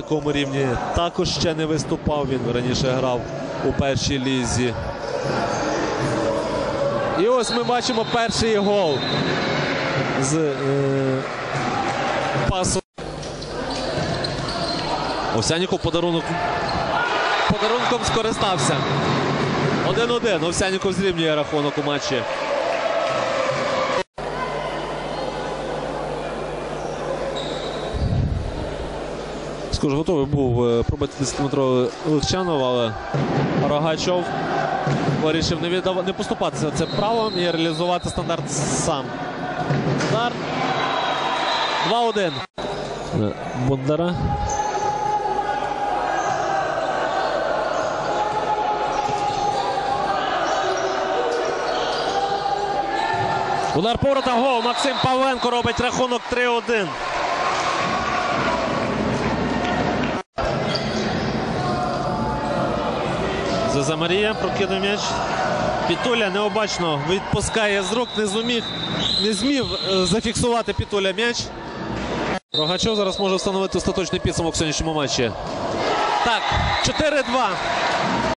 такому рівні також ще не виступав. Він раніше грав у першій лізі. І ось ми бачимо перший гол з пасу. Овсянніков подарунком скористався. 1-1. Овсянніков зрівнює рахунок у матчі. Скажу, готовий був пробити 10-метровий Легчанов, але Рогачов вирішив не поступатися цим правом і реалізувати стандарт сам. Удар. 2-1. Бондара. Удар поворота, гол. Максим Павленко робить рахунок 3-1. Зазамарія прокинув м'яч. Пітуля необачно відпускає з рук, не змів зафіксувати Пітуля м'яч. Рогачов зараз може встановити остаточний підсумок в сьогоднішньому матчі. Так, 4-2.